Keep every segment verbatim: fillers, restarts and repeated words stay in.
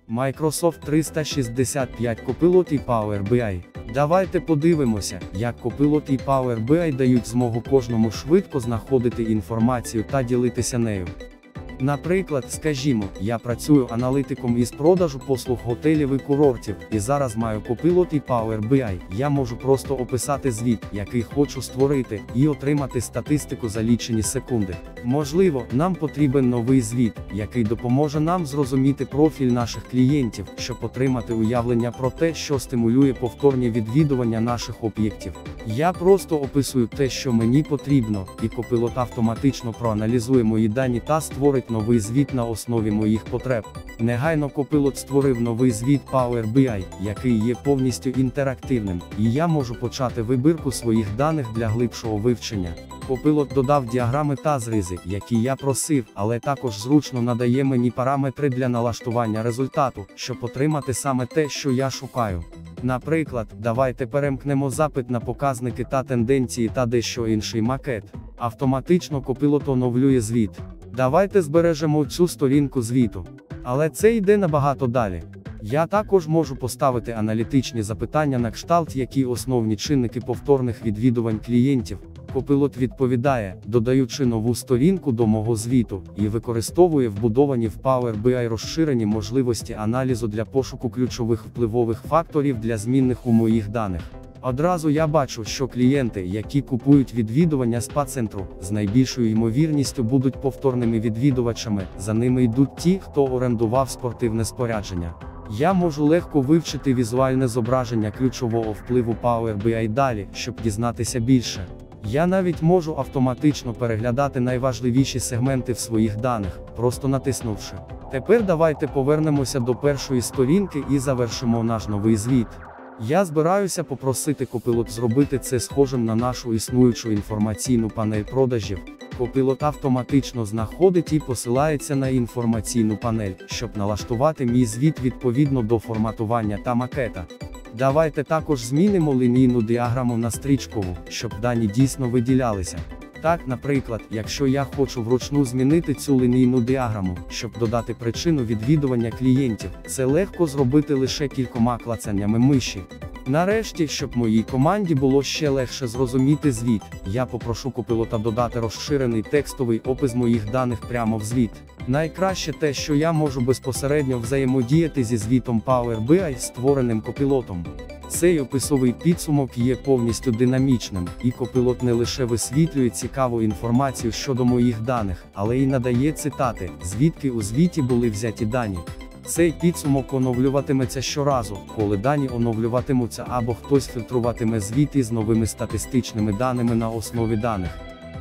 Microsoft триста шістдесят п'ять Copilot і Power бі ай. Давайте подивимося, як Copilot і Power бі ай дають змогу кожному швидко знаходити інформацію та ділитися нею. Наприклад, скажімо, я працюю аналітиком із продажу послуг готелів і курортів, і зараз маю Copilot і Power бі ай. Я можу просто описати звіт, який хочу створити, і отримати статистику за лічені секунди. Можливо, нам потрібен новий звіт, який допоможе нам зрозуміти профіль наших клієнтів, щоб отримати уявлення про те, що стимулює повторні відвідування наших об'єктів. Я просто описую те, що мені потрібно, і Copilot автоматично проаналізує мої дані та створить новий звіт на основі моїх потреб. Негайно Copilot створив новий звіт Power бі ай, який є повністю інтерактивним, і я можу почати вибірку своїх даних для глибшого вивчення. Copilot додав діаграми та зризи, які я просив, але також зручно надає мені параметри для налаштування результату, щоб отримати саме те, що я шукаю. Наприклад, давайте перемкнемо запит на показники та тенденції та дещо інший макет. Автоматично Copilot оновлює звіт. Давайте збережемо цю сторінку звіту. Але це йде набагато далі. Я також можу поставити аналітичні запитання на кшталт, які основні чинники повторних відвідувань клієнтів. Copilot відповідає, додаючи нову сторінку до мого звіту, і використовує вбудовані в Power бі ай розширені можливості аналізу для пошуку ключових впливових факторів для змінних у моїх даних. Одразу я бачу, що клієнти, які купують відвідування спа-центру, з найбільшою ймовірністю будуть повторними відвідувачами, за ними йдуть ті, хто орендував спортивне спорядження. Я можу легко вивчити візуальне зображення ключового впливу Power бі ай далі, щоб дізнатися більше. Я навіть можу автоматично переглядати найважливіші сегменти в своїх даних, просто натиснувши. Тепер давайте повернемося до першої сторінки і завершимо наш новий звіт. Я збираюся попросити Copilot зробити це схожим на нашу існуючу інформаційну панель продажів. Copilot автоматично знаходить і посилається на інформаційну панель, щоб налаштувати мій звіт відповідно до форматування та макета. Давайте також змінимо лінійну діаграму на стрічкову, щоб дані дійсно виділялися. Так, наприклад, якщо я хочу вручну змінити цю лінійну діаграму, щоб додати причину відвідування клієнтів, це легко зробити лише кількома клацаннями миші. Нарешті, щоб моїй команді було ще легше зрозуміти звіт, я попрошу Copilot додати розширений текстовий опис моїх даних прямо в звіт. Найкраще те, що я можу безпосередньо взаємодіяти зі звітом Power бі ай, створеним Copilot. Цей описовий підсумок є повністю динамічним, і Copilot не лише висвітлює цікаву інформацію щодо моїх даних, але й надає цитати, звідки у звіті були взяті дані. Цей підсумок оновлюватиметься щоразу, коли дані оновлюватимуться або хтось фільтруватиме звіт із новими статистичними даними на основі даних.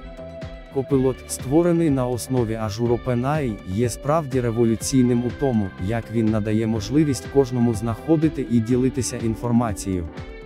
Copilot, створений на основі Azure OpenAI, є справді революційним у тому, як він надає можливість кожному знаходити і ділитися інформацією.